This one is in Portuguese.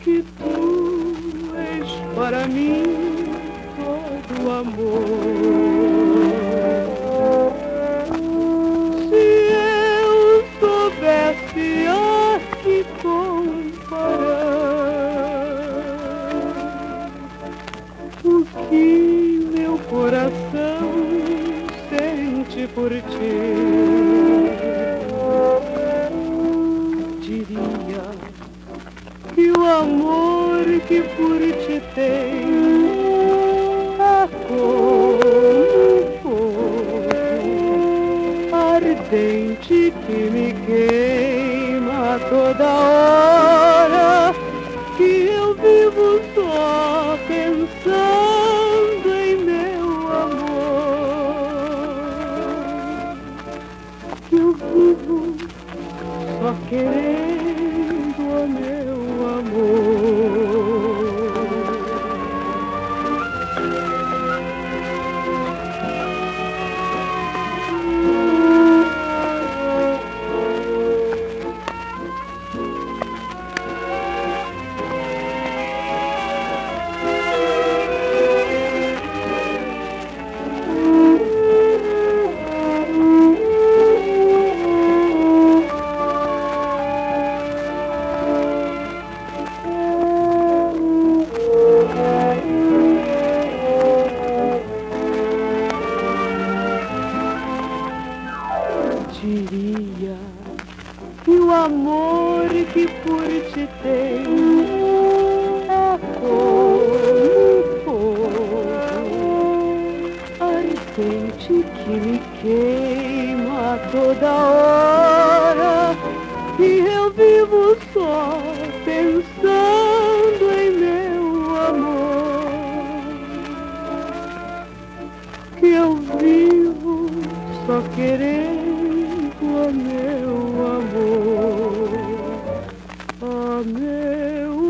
que tu és para mim todo amor. Se eu soubesse a que comparar o que meu coração sente por ti, diria que o amor que por ti tenho é como um fogo ardente que me queima a toda hora, que eu vivo só pensando em meu amor, que eu vivo só querendo o meu amor. Diria que o amor que por ti tenho é como um fogo ardente que me queima a toda hora, que eu vivo só pensando em meu amor, que eu vivo só querendo o meu amor, oh meu